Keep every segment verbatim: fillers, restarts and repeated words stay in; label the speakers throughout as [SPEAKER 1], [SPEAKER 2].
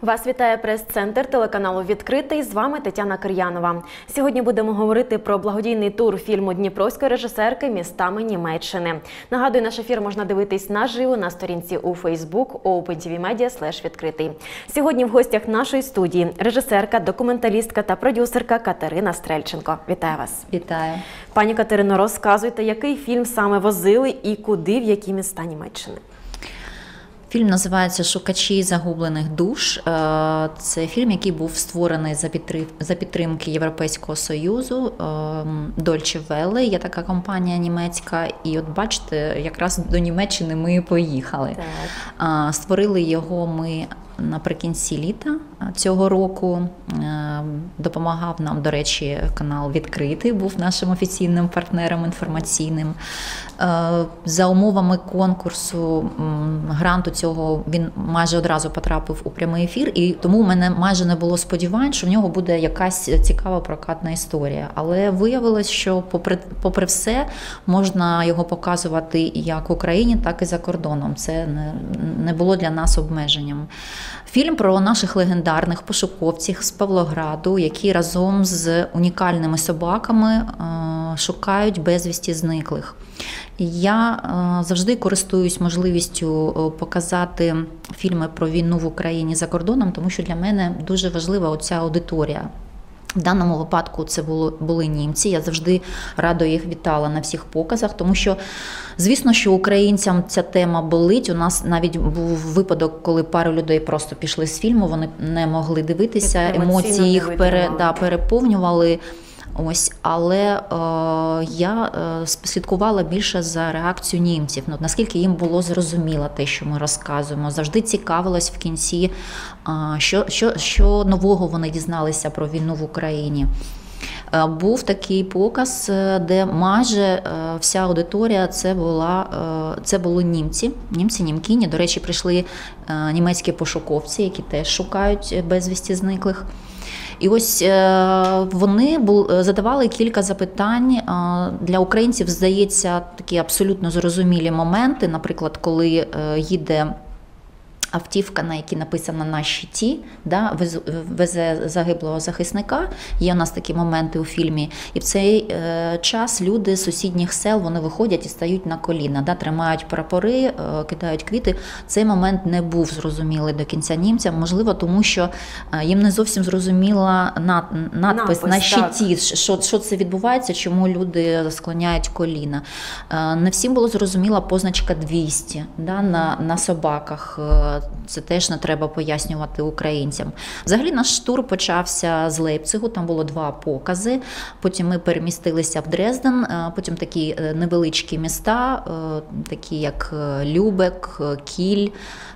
[SPEAKER 1] Вас вітає прес-центр телеканалу «Відкритий». З вами Тетяна Кир'янова. Сьогодні будемо говорити про благодійний тур фільму дніпровської режисерки «Містами Німеччини». Нагадую, наш ефір можна дивитись наживо на сторінці у Facebook open.tv.media слеш відкритий. Сьогодні в гостях нашої студії режисерка, документалістка та продюсерка Катерина Стрельченко. Вітаю вас.
[SPEAKER 2] Вітаю.
[SPEAKER 1] Пані Катерино, розказуйте, який фільм саме возили і куди, в які міста Німеччини?
[SPEAKER 2] Фільм називається «Шукачі загублених душ». Це фільм, який був створений за підтримки Європейського Союзу. Deutsche Welle, є така компанія німецька. І от бачите, якраз до Німеччини ми і поїхали. Так. Створили його ми наприкінці літа цього року. Допомагав нам, до речі, канал «Відкритий», був нашим офіційним партнером інформаційним. За умовами конкурсу, гранту цього, він майже одразу потрапив у прямий ефір, і тому у мене майже не було сподівань, що в нього буде якась цікава прокатна історія. Але виявилось, що попри, попри все можна його показувати як в Україні, так і за кордоном. Це не, не було для нас обмеженням. Фільм про наших легендарних пошуковців з Павлограду, які разом з унікальними собаками шукають безвісті зниклих. Я завжди користуюсь можливістю показати фільми про війну в Україні за кордоном, тому що для мене дуже важлива оця аудиторія. В даному випадку це було, були німці, я завжди радо їх вітала на всіх показах, тому що, звісно, що українцям ця тема болить. У нас навіть був випадок, коли пару людей просто пішли з фільму, вони не могли дивитися, емоції їх пере, да, переповнювали. Ось, але е, я е, слідкувала більше за реакцією німців, ну, наскільки їм було зрозуміло те, що ми розказуємо. Завжди цікавилась в кінці, е, що, що, що нового вони дізналися про війну в Україні. Е, був такий показ, де майже е, вся аудиторія це, була, е, це були німці, німці-німкіні. До речі, прийшли е, німецькі пошуковці, які теж шукають безвісті зниклих. І ось вони задавали кілька запитань. Для українців, здається, такі абсолютно зрозумілі моменти, наприклад, коли їде автівка, на якій написано «на щиті», да, везе загиблого захисника. Є у нас такі моменти у фільмі. І в цей е, час люди з сусідніх сел, вони виходять і стають на коліна, да, тримають прапори, е, кидають квіти. Цей момент не був зрозумілий до кінця німцям, можливо, тому що е, їм не зовсім зрозуміла над, надпис, надпис «на щиті», що, що це відбувається, чому люди склоняють коліна. Е, не всім було зрозуміла позначка двісті, да, на, на собаках. Це теж не треба пояснювати українцям. Взагалі наш тур почався з Лейпцигу, там було два покази. Потім ми перемістилися в Дрезден, потім такі невеличкі міста, такі як Любек, Кіль,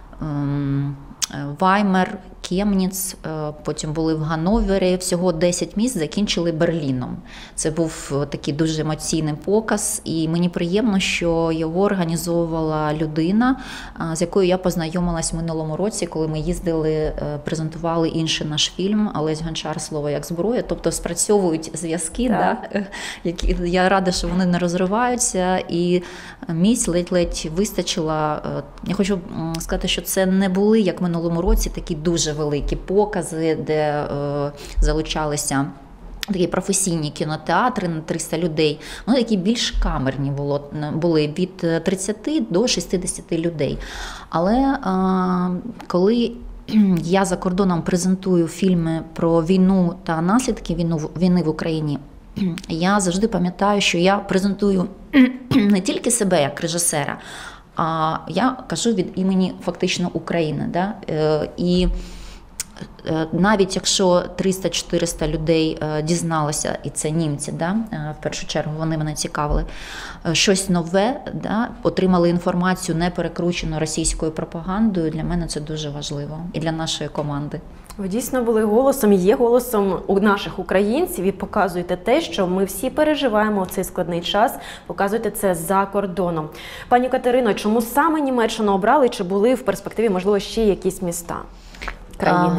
[SPEAKER 2] Ваймер, Кемніц, потім були в Ганновері, всього десять міст, закінчили Берліном. Це був такий дуже емоційний показ, і мені приємно, що його організовувала людина, з якою я познайомилась в минулому році, коли ми їздили, презентували інший наш фільм «Олесь Гончар. Слово як зброя». Тобто спрацьовують зв'язки, да, які, я рада, що вони не розриваються, і місць ледь-ледь вистачило. Я хочу сказати, що це не були, як в минулому році, такі дуже великі покази, де е, залучалися такі професійні кінотеатри на триста людей. Вони такі більш камерні було, були від тридцяти до шістдесяти людей. Але е, коли я за кордоном презентую фільми про війну та наслідки війну, війни в Україні, я завжди пам'ятаю, що я презентую не тільки себе як режисера, а я кажу від імені фактично України. Да? І навіть якщо триста-чотириста людей дізналося, і це німці, да? В першу чергу вони мене цікавили, щось нове, да? Отримали інформацію не перекручену російською пропагандою, для мене це дуже важливо і для нашої команди.
[SPEAKER 1] Ви дійсно були голосом, є голосом у наших українців і показуєте те, що ми всі переживаємо в цей складний час, показуєте це за кордоном. Пані Катерино, чому саме Німеччину обрали, чи були в перспективі, можливо, ще якісь міста, країни?
[SPEAKER 2] А,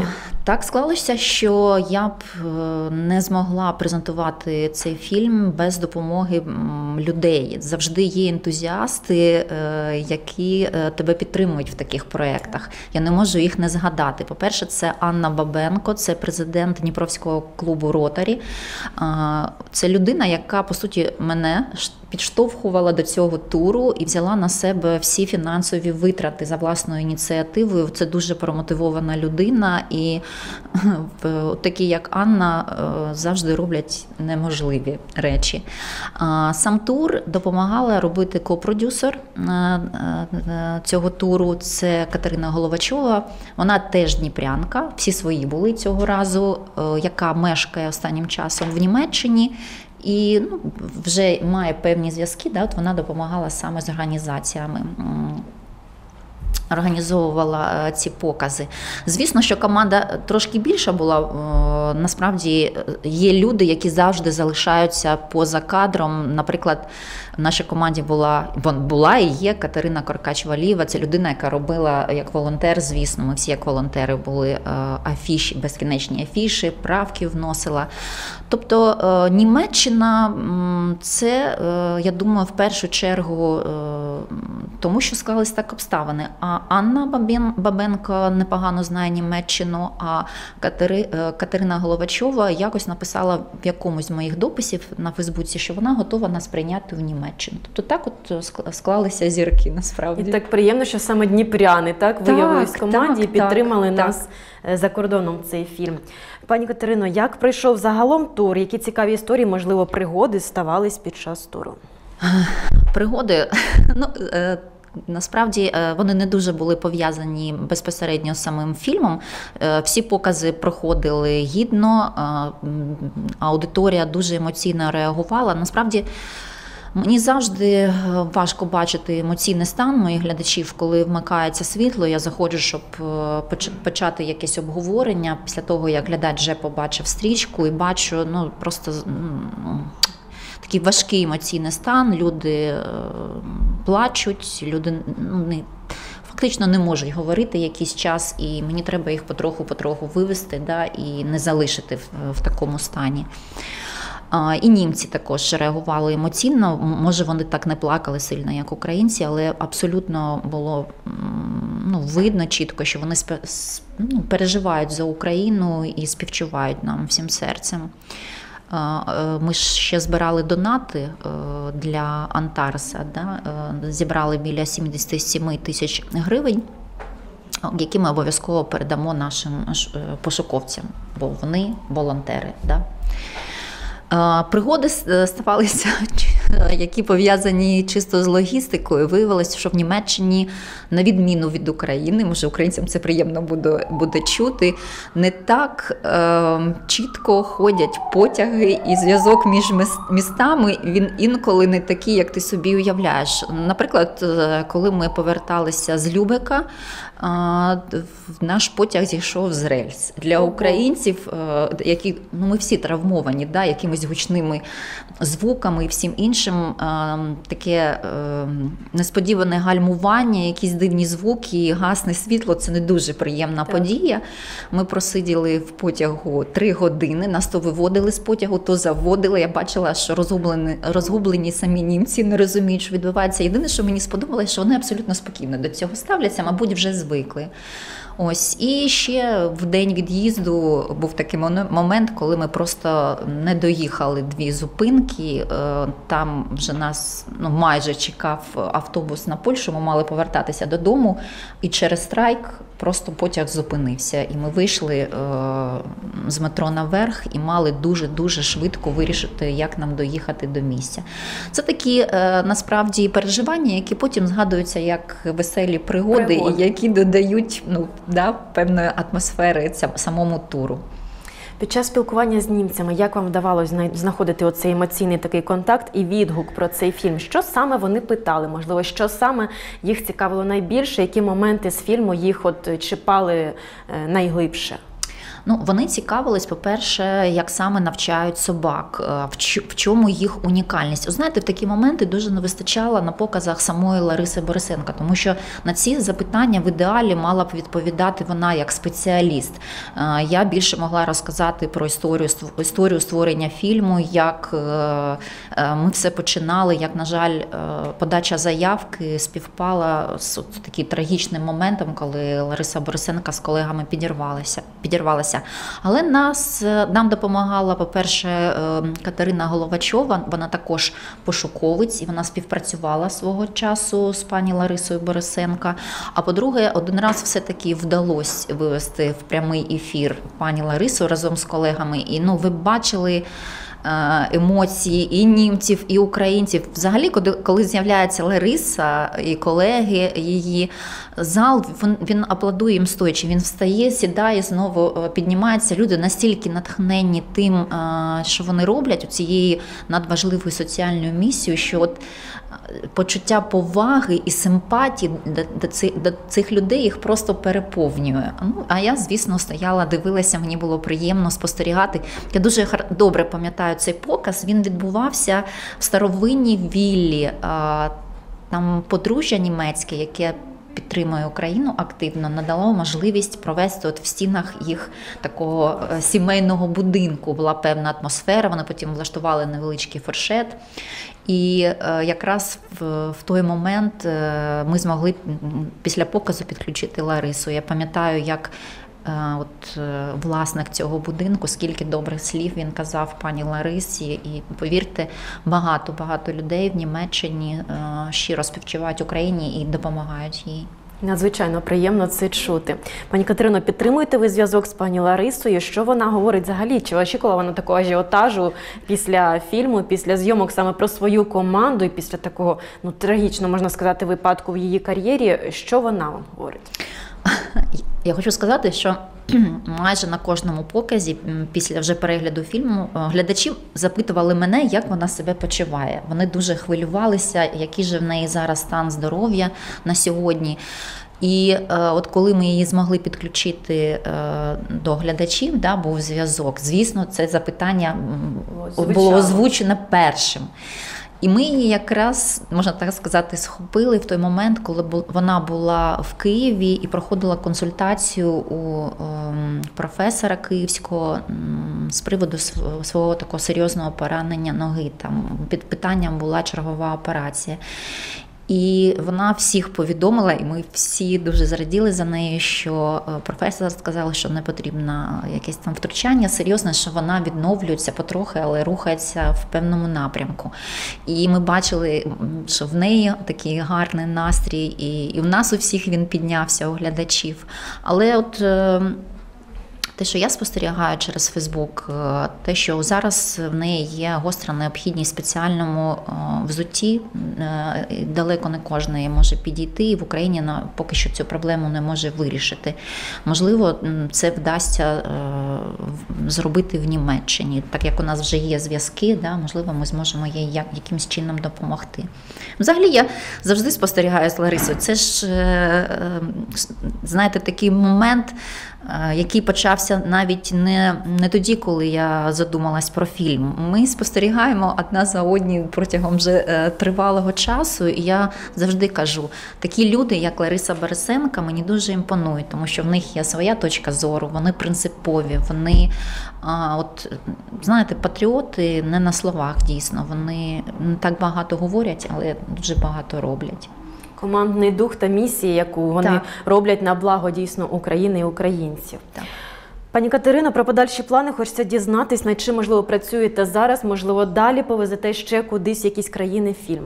[SPEAKER 2] Так склалося, що я б не змогла презентувати цей фільм без допомоги людей. Завжди є ентузіасти, які тебе підтримують в таких проєктах. Я не можу їх не згадати. По-перше, це Анна Бабенко, це президент Дніпровського клубу «Ротарі». Це людина, яка, по суті, мене підштовхувала до цього туру і взяла на себе всі фінансові витрати за власною ініціативою. Це дуже промотивована людина, і такі, як Анна, завжди роблять неможливі речі. Сам тур допомагала робити копродюсер цього туру. Це Катерина Головачова. Вона теж дніпрянка, всі свої були цього разу, яка мешкає останнім часом в Німеччині. І ну, вже має певні зв'язки, да, от вона допомагала саме з організаціями, організовувала ці покази. Звісно, що команда трошки більша була, насправді є люди, які завжди залишаються поза кадром. Наприклад, в нашій команді була, була і є Катерина Коркач-Валієва, це людина, яка робила як волонтер, звісно, ми всі як волонтери були, афіші, безкінечні афіші, правки вносила. Тобто Німеччина – це, я думаю, в першу чергу тому, що склались так обставини. А Анна Бабенко непогано знає Німеччину, а Катерина Головачова якось написала в якомусь з моїх дописів на Фейсбуці, що вона готова нас прийняти в Німеччину. Тобто так от склалися зірки, насправді.
[SPEAKER 1] І так приємно, що саме дніпряни так, виявились в команді
[SPEAKER 2] так,
[SPEAKER 1] і підтримали
[SPEAKER 2] так,
[SPEAKER 1] нас так. за кордоном цей фільм. Пані Катерино, як пройшов загалом тур? Які цікаві історії, можливо, пригоди ставались під час туру?
[SPEAKER 2] Пригоди, ну, насправді вони не дуже були пов'язані безпосередньо з самим фільмом. Всі покази проходили гідно, аудиторія дуже емоційно реагувала. Насправді, мені завжди важко бачити емоційний стан моїх глядачів, коли вмикається світло, я заходжу, щоб почати якесь обговорення після того, як глядач вже побачив стрічку і бачу, ну, просто ну, такий важкий емоційний стан, люди плачуть, люди ну, не, фактично не можуть говорити якийсь час, і мені треба їх потроху-потроху вивести, да, і не залишити в, в такому стані. І німці також реагували емоційно, може вони так не плакали сильно, як українці, але абсолютно було ну, видно чітко, що вони ну, переживають за Україну і співчувають нам всім серцем. Ми ще збирали донати для Антарса, да? Зібрали біля сімдесят сім тисяч гривень, які ми обов'язково передамо нашим пошуковцям, бо вони волонтери. Да? Пригоди ставалися, які пов'язані чисто з логістикою. Виявилося, що в Німеччині, на відміну від України, може українцям це приємно буде, буде чути, не так е, чітко ходять потяги і зв'язок між містами, він інколи не такий, як ти собі уявляєш. Наприклад, коли ми поверталися з Любека, наш потяг зійшов з рельс. Для українців, які, ну, ми всі травмовані, да, якимись гучними звуками і всім іншим, таке несподіване гальмування, якісь дивні звуки, гасне світло – це не дуже приємна так. подія. Ми просиділи в потягу три години, нас то виводили з потягу, то заводили. Я бачила, що розгублені, розгублені самі німці не розуміють, що відбувається. Єдине, що мені сподобалося, що вони абсолютно спокійно до цього ставляться, мабуть, вже звикли. Ось. І ще в день від'їзду був такий момент, коли ми просто не доїхали дві зупинки. Там вже нас ну, майже чекав автобус на Польщу, ми мали повертатися додому. І через страйк просто потяг зупинився. І ми вийшли е, з метро наверх і мали дуже-дуже швидко вирішити, як нам доїхати до місця. Це такі, е, насправді, переживання, які потім згадуються як веселі пригоди, пригоди. І які додають ну, да, певної атмосфери самому туру.
[SPEAKER 1] Під час спілкування з німцями, як вам вдавалося знаходити оцей емоційний такий контакт і відгук про цей фільм? Що саме вони питали? Можливо, що саме їх цікавило найбільше? Які моменти з фільму їх от чіпали найглибше?
[SPEAKER 2] Ну, вони цікавились, по-перше, як саме навчають собак, в чому їх унікальність. О, знаєте, в такі моменти дуже не вистачало на показах самої Лариси Борисенко, тому що на ці запитання в ідеалі мала б відповідати вона як спеціаліст. Я більше могла розказати про історію, історію створення фільму, як ми все починали, як, на жаль, подача заявки співпала з таким трагічним моментом, коли Лариса Борисенко з колегами підірвалася. підірвалася. Але нас, нам допомагала, по-перше, Катерина Головачова, вона також пошуковець, і вона співпрацювала свого часу з пані Ларисою Борисенко. А по-друге, один раз все-таки вдалося вивести в прямий ефір пані Ларису разом з колегами. І ну, ви бачили емоції і німців, і українців. Взагалі, коли, коли з'являється Лариса і колеги її, зал, він, він аплодує їм стоячи, він встає, сідає, знову піднімається. Люди настільки натхненні тим, що вони роблять, у цією надважливою соціальною місією, що от почуття поваги і симпатії до, до, цих, до цих людей їх просто переповнює. Ну, а я, звісно, стояла, дивилася, мені було приємно спостерігати. Я дуже добре пам'ятаю цей показ, він відбувався в старовинній віллі. Там подружжя німецьке, яке підтримує Україну активно, надало можливість провести от в стінах їх такого сімейного будинку. Була певна атмосфера, вони потім влаштували невеличкий фуршет. І е, якраз в, в той момент е, ми змогли після показу підключити Ларису. Я пам'ятаю, як е, от, е, власник цього будинку, скільки добрих слів він казав пані Ларисі. І, повірте, багато-багато людей в Німеччині е, щиро співчувають Україні і допомагають їй.
[SPEAKER 1] Надзвичайно приємно це чути. Пані Катерино, підтримуєте ви зв'язок з пані Ларисою? Що вона говорить взагалі? Чи очікувала вона такого ажіотажу після фільму, після зйомок саме про свою команду і після такого, ну, трагічного, можна сказати, випадку в її кар'єрі? Що вона вам говорить?
[SPEAKER 2] Я хочу сказати, що майже на кожному показі, після вже перегляду фільму, глядачі запитували мене, як вона себе почуває. Вони дуже хвилювалися, який же в неї зараз стан здоров'я на сьогодні. І е, от коли ми її змогли підключити е, до глядачів, да, був зв'язок, звісно, це запитання Звичайно. було озвучено першим. І ми її якраз, можна так сказати, схопили в той момент, коли вона була в Києві і проходила консультацію у професора київського з приводу свого такого серйозного поранення ноги. Там під питанням була чергова операція. І вона всіх повідомила, і ми всі дуже зраділи за нею, що професор сказав, що не потрібно якесь там втручання, серйозно, що вона відновлюється потрохи, але рухається в певному напрямку. І ми бачили, що в неї такий гарний настрій, і, і в нас у всіх він піднявся, у глядачів. Але от те, що я спостерігаю через Фейсбук, те, що зараз в неї є гостра необхідність в спеціальному взутті, далеко не кожен може підійти, і в Україні поки що цю проблему не може вирішити. Можливо, це вдасться зробити в Німеччині, так як у нас вже є зв'язки, да, можливо, ми зможемо їй якимось чином допомогти. Взагалі, я завжди спостерігаю з Ларисою. Це ж, знаєте, такий момент, який почався навіть не, не тоді, коли я задумалась про фільм. Ми спостерігаємо одна за одні протягом вже тривалого часу, і я завжди кажу, такі люди, як Лариса Борисенко, мені дуже імпонують, тому що в них є своя точка зору, вони принципові, вони, от, знаєте, патріоти не на словах, дійсно, вони не так багато говорять, але дуже багато роблять.
[SPEAKER 1] Командний дух та місія, яку вони так. роблять на благо дійсно України і українців. Так. Пані Катерино, про подальші плани хочеться дізнатись, над чим, можливо, працюєте зараз, можливо, далі повезете ще кудись в якісь країни фільм.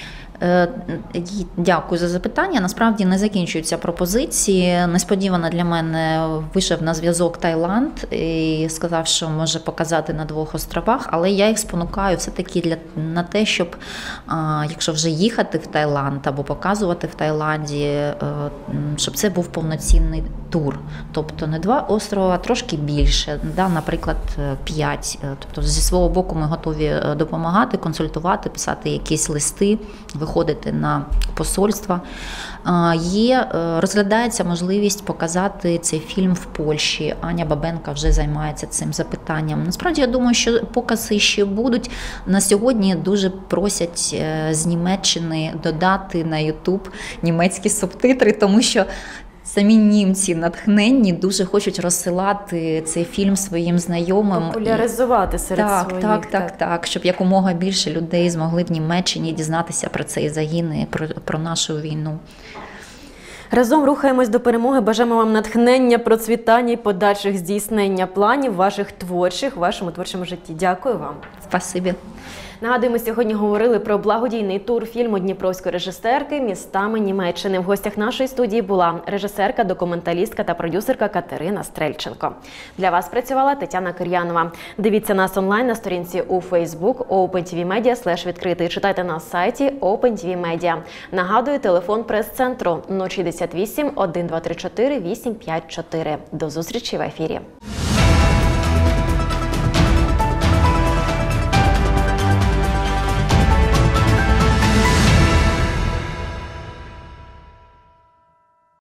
[SPEAKER 2] Дякую за запитання. Насправді не закінчуються пропозиції. Несподівано для мене вийшов на зв'язок Таїланд і сказав, що може показати на двох островах, але я їх спонукаю все-таки для, на те, щоб, якщо вже їхати в Таїланд або показувати в Таїланді, щоб це був повноцінний тур. Тобто не два острова, а трошки більше, да, наприклад, п'ять. Тобто зі свого боку ми готові допомагати, консультувати, писати якісь листи, виходити на посольства. Є, розглядається можливість показати цей фільм в Польщі. Аня Бабенка вже займається цим запитанням. Насправді, я думаю, що покази ще будуть. На сьогодні дуже просять з Німеччини додати на YouTube німецькі субтитри, тому що самі німці натхненні дуже хочуть розсилати цей фільм своїм знайомим.
[SPEAKER 1] Популяризувати серед
[SPEAKER 2] так,
[SPEAKER 1] своїх.
[SPEAKER 2] Так, так, так, так, щоб якомога більше людей змогли в Німеччині дізнатися про цей загін і про, про нашу війну.
[SPEAKER 1] Разом рухаємось до перемоги. Бажаємо вам натхнення, процвітання і подальших здійснення планів ваших творчих, в вашому творчому житті. Дякую вам.
[SPEAKER 2] Спасибі.
[SPEAKER 1] Нагадую, ми сьогодні говорили про благодійний тур фільму дніпровської режисерки «Містами Німеччини». В гостях нашої студії була режисерка, документалістка та продюсерка Катерина Стрельченко. Для вас працювала Тетяна Кир'янова. Дивіться нас онлайн на сторінці у Facebook OpenTVMedia слеш відкритий. Читайте на сайті OpenTVMedia. Нагадую, телефон прес-центру нуль шістдесят вісім, один два три чотири, вісім п'ять чотири. До зустрічі в ефірі.